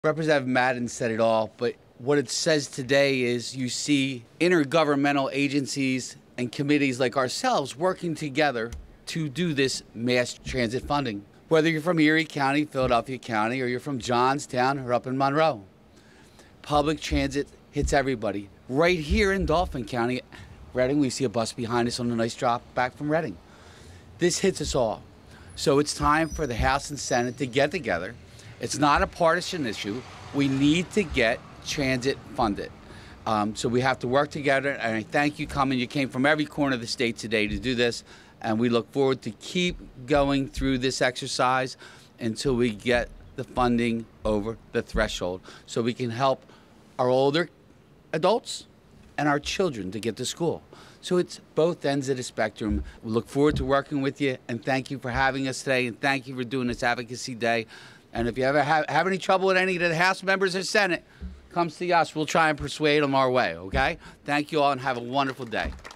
Representative Madden said it all, but what it says today is you see intergovernmental agencies and committees like ourselves working together to do this mass transit funding. Whether you're from Erie County, Philadelphia County, or you're from Johnstown or up in Monroe. Public transit hits everybody. Right here in Dauphin County, Reading, we see a bus behind us on a nice drop back from Reading. This hits us all. So it's time for the House and Senate to get together. It's not a partisan issue. We need to get transit funded. So we have to work together, and I thank you coming. You came from every corner of the state today to do this, and we look forward to keep going through this exercise until we get the funding over the threshold so we can help our older adults and our children to get to school. So it's both ends of the spectrum. We look forward to working with you, and thank you for having us today, and thank you for doing this Advocacy Day. And if you ever have any trouble with any of the House members or Senate, come see us. We'll try and persuade them our way, okay? Thank you all, and have a wonderful day.